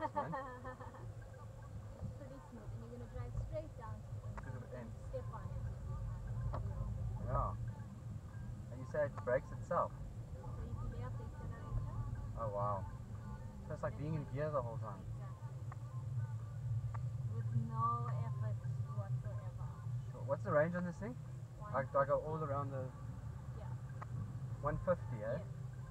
man. It's pretty smooth, and you're gonna drive straight down to To the the end. end. Step on it if you want. Yeah. And you say it brakes itself. So if you lay off the accelerator, Oh wow. So it's like being in gear the whole time. exactly. With no effort whatsoever. Sure. What's the range on this thing? I go all around the Yeah. 150, eh? Yes.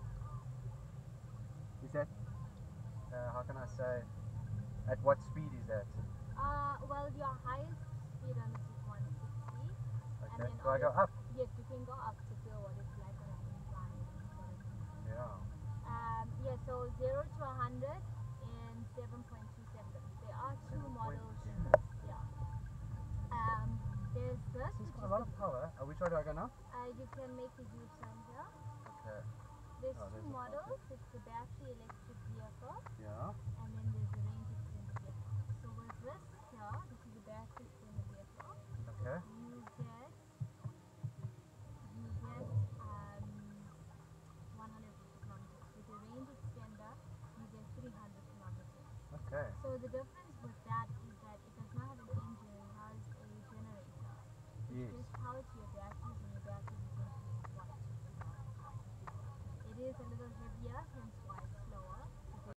Is that, how can I say, at what speed is that? Well, your highest speed on this is 160. Okay. And then Do I go up? Yes, you can go up to feel what it's like on an incline. Yeah. Yeah, so 0 to 100 in 7.2 seconds. There are two models in this. Yeah. There's this, This is which quite is a lot of power. Which way do I go now? you can make a U-turn here. Okay. There's Oh, two there's a models. It's the battery electric vehicle, Yeah. and then there's the range extender vehicle. So with this,